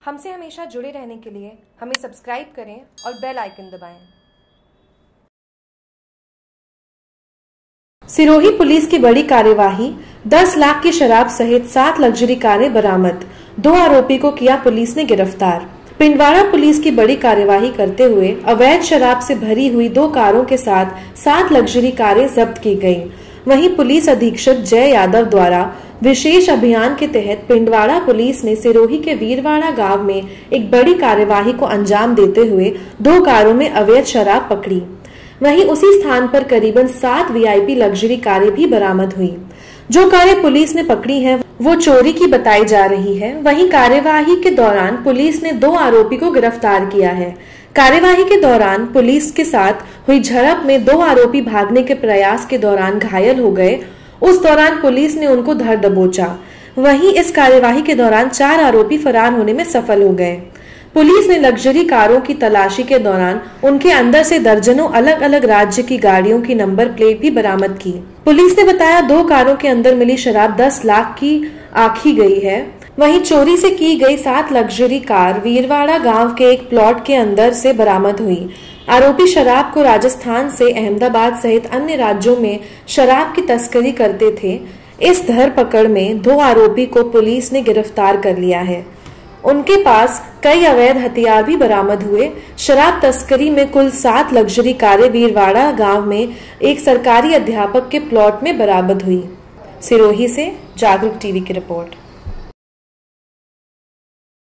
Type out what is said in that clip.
हमसे हमेशा जुड़े रहने के लिए हमें सब्सक्राइब करें और बेल आइकन दबाएं। सिरोही पुलिस की बड़ी कार्यवाही, 10 लाख की शराब सहित 7 लग्जरी कारें बरामद, 2 आरोपी को किया पुलिस ने गिरफ्तार। पिंडवाड़ा पुलिस की बड़ी कार्यवाही करते हुए अवैध शराब से भरी हुई 2 कारों के साथ 7 लग्जरी कारें जब्त की गयी। वहीं पुलिस अधीक्षक जय यादव द्वारा विशेष अभियान के तहत पिंडवाड़ा पुलिस ने सिरोही के वीरवाड़ा गांव में एक बड़ी कार्यवाही को अंजाम देते हुए 2 कारों में अवैध शराब पकड़ी। वहीं उसी स्थान पर करीबन 7 वीआईपी लग्जरी कारें भी बरामद हुई। जो कारें पुलिस ने पकड़ी हैं वो चोरी की बताई जा रही है। वहीं कार्यवाही के दौरान पुलिस ने 2 आरोपी को गिरफ्तार किया है। कार्यवाही के दौरान पुलिस के साथ हुई झड़प में 2 आरोपी भागने के प्रयास के दौरान घायल हो गए। उस दौरान पुलिस ने उनको धर दबोचा। वहीं इस कार्यवाही के दौरान 4 आरोपी फरार होने में सफल हो गए। पुलिस ने लग्जरी कारों की तलाशी के दौरान उनके अंदर से दर्जनों अलग अलग राज्य की गाड़ियों की नंबर प्लेट भी बरामद की। पुलिस ने बताया 2 कारों के अंदर मिली शराब 10 लाख की आंकी गई है। वहीं चोरी से की गई 7 लग्जरी कार वीरवाड़ा गांव के एक प्लॉट के अंदर से बरामद हुई। आरोपी शराब को राजस्थान से अहमदाबाद सहित अन्य राज्यों में शराब की तस्करी करते थे। इस धरपकड़ में 2 आरोपी को पुलिस ने गिरफ्तार कर लिया है। उनके पास कई अवैध हथियार भी बरामद हुए। शराब तस्करी में कुल 7 लग्जरी कारें वीरवाड़ा गांव में एक सरकारी अध्यापक के प्लॉट में बरामद हुई। सिरोही से जागरूक टीवी की रिपोर्ट।